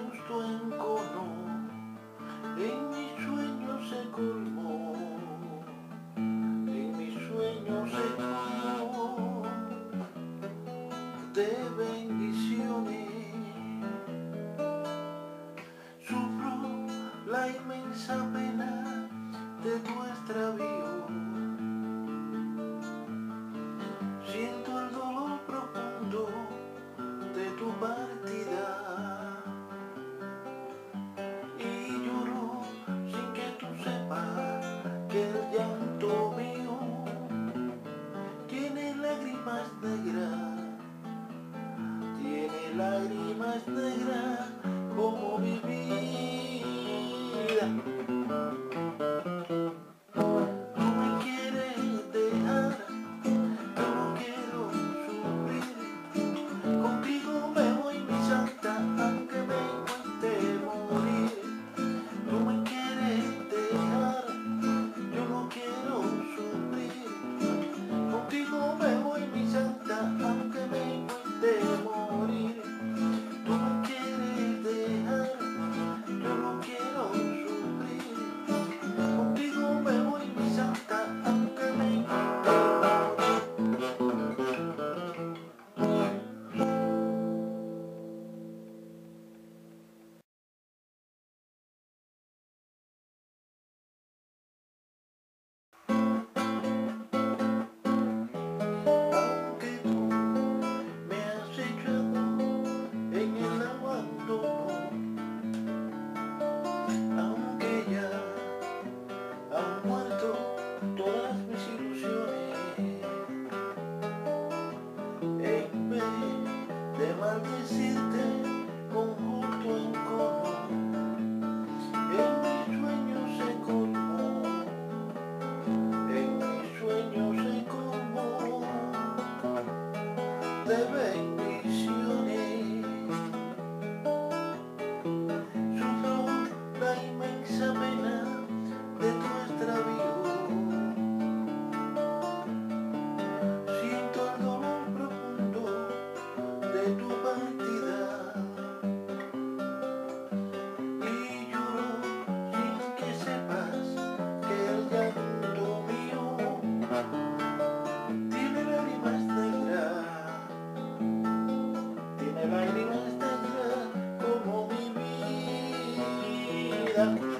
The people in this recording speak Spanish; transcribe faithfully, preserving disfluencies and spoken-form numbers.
gusto enconó, en mi sueño se colmó, en mi sueño se colmó de bendiciones. Sufro la inmensa pena de tu extravío, siento el dolor profundo de tu partida y lloro sin que tú sepas que el llanto mío tiene lágrimas negras, tiene lágrimas negras como mi vida. No me quieres dejar, yo no quiero sufrir. Contigo me voy, mi santa, aunque me cueste morir. No me quieres dejar, yo no quiero sufrir. Contigo me voy, mi santa, aunque me cueste morir. Tú me quieres dejar, yo no quiero sufrir. Contigo me voy, mi santa, aunque me cueste aunque tú me has echado en el abandono, aunque ya han muerto todas mis ilusiones, en vez de maldecirte con justo encono, en mi sueño se colmó, en mi sueño se colmó de bendiciones. Sufro la inmensa pena de tu extravío, siento el dolor profundo de tu partida y lloro sin que sepas que el llanto mío tiene lágrimas negras, tiene lágrimas negras como mi vida.